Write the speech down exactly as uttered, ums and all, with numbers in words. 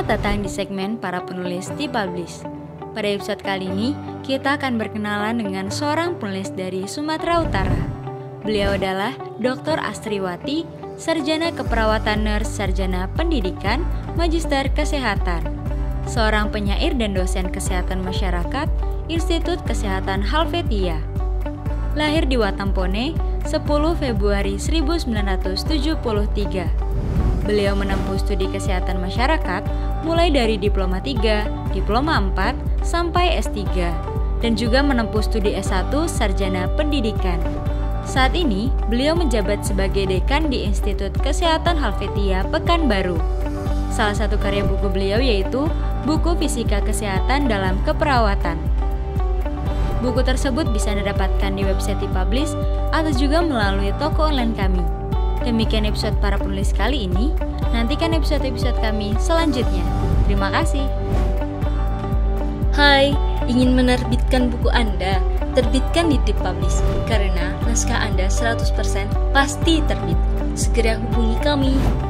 Selamat datang di segmen para penulis di Publish. Pada episode kali ini, kita akan berkenalan dengan seorang penulis dari Sumatera Utara. Beliau adalah doktor Astriwati, sarjana keperawatan nurse, sarjana pendidikan, magister kesehatan. Seorang penyair dan dosen kesehatan masyarakat, Institut Kesehatan Helvetia. Lahir di Watampone, sepuluh Februari seribu sembilan ratus tujuh puluh tiga. Beliau menempuh studi kesehatan masyarakat mulai dari diploma tiga, diploma empat, sampai S tiga, dan juga menempuh studi S satu sarjana pendidikan. Saat ini, beliau menjabat sebagai dekan di Institut Kesehatan Helvetia Pekanbaru. Salah satu karya buku beliau yaitu buku Fisika Kesehatan dalam Keperawatan. Buku tersebut bisa didapatkan di website Publish atau juga melalui toko online kami. Demikian episode para penulis kali ini. Nantikan episode-episode kami selanjutnya. Terima kasih. Hai, ingin menerbitkan buku Anda? Terbitkan di Publish karena naskah Anda seratus persen pasti terbit. Segera hubungi kami.